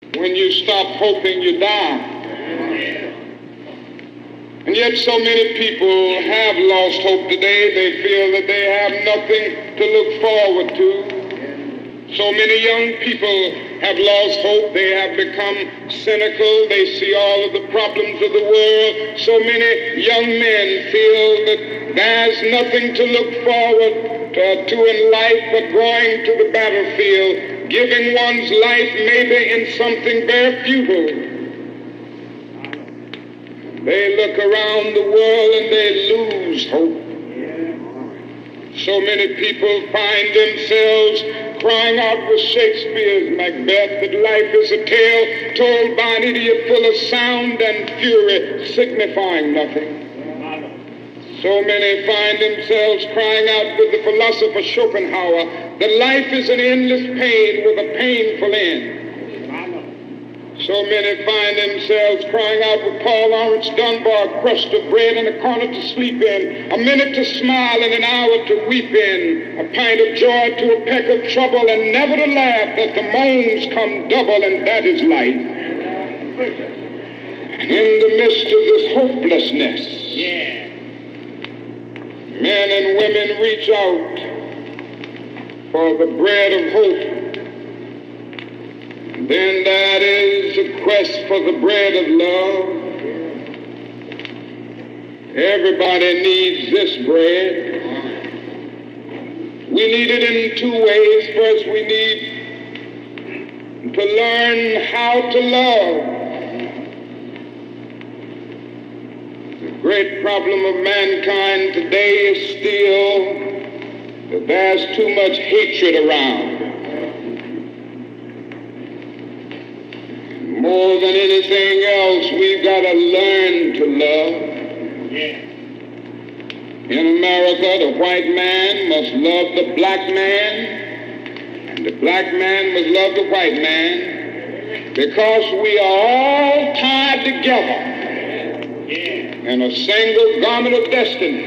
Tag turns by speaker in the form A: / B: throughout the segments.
A: When you stop hoping, you die. And yet so many people have lost hope today. They feel that they have nothing to look forward to. So many young people have lost hope. They have become cynical. They see all of the problems of the world. So many young men feel that there's nothing to look forward to in life but going to the battlefield, giving one's life maybe in something very futile. They look around the world and they lose hope. So many people find themselves crying out with Shakespeare's Macbeth that life is a tale told by an idiot full of sound and fury, signifying nothing. So many find themselves crying out with the philosopher Schopenhauer that life is an endless pain with a painful end. So many find themselves crying out with Paul Laurence Dunbar, a crust of bread and a corner to sleep in, a minute to smile and an hour to weep in, a pint of joy to a peck of trouble, and never to laugh that the moans come double, and that is life. And in the midst of this hopelessness, men and women reach out for the bread of hope. Then that is a quest for the bread of love. Everybody needs this bread. We need it in two ways. First, we need to learn how to love. The great problem of mankind today is still that there's too much hatred around. More than anything else, we've got to learn to love. In America, the white man must love the black man, and the black man must love the white man, because we are all tied together in a single garment of destiny.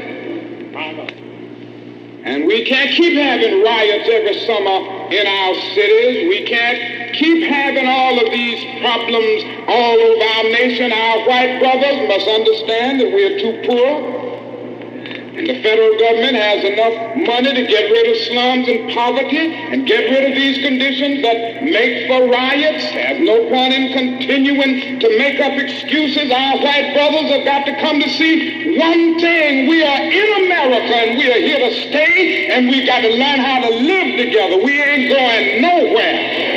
A: And we can't keep having riots every summer in our cities. We can't keep having all of these problems all over our nation. Our white brothers must understand that we are too poor. And the federal government has enough money to get rid of slums and poverty and get rid of these conditions that make for riots. There's no point in continuing to make up excuses. Our white brothers have got to come to see one thing. We are in America and we are here to stay, and we've got to learn how to live together. We ain't going nowhere.